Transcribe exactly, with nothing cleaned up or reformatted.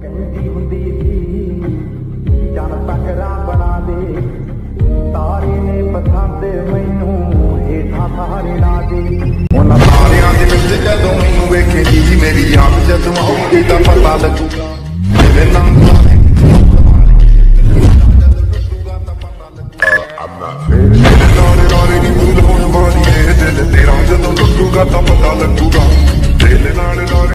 ਕਹਿੰਦੀ ਹੁੰਦੀ ਸੀ ਜਨ ਤਕਰਾ ਬਣਾ ਦੇ ਤਾਰੇ ਨੇ ਪਸੰਦ ਮੈਨੂੰ ਹੇਠਾਂ ਸਾਰੇ ਲਾ ਦੇ ਉਹਨਾਂ ਤਾਰਿਆਂ ਦੇ ਵਿੱਚ ਜਦੋਂ ਮੈਨੂੰ ਵੇਖੇ ਜੀ ਮੇਰੀ ਯਾਦ ਜਦੋਂ ਆਉਂਦੀ ਤਾਂ ਪਤਾ ਲੱਗੂਗਾ ਮੇਰੇ ਨਾਮ ਮੇਰੇ ਨਾਰੇ ਨਾਰੇ ਦੀ ਬੂਲ ਹੋਣ ਵਾਲੀ ਏ ਦਿਲ ਤੇਰਾ ਜਦੋਂ ਟੁੱਟੂਗਾ ਤਾਂ ਪਤਾ ਲੱਗੂਗਾ ਦਿਲ ਨਾਲੇ ਨਾਰੇ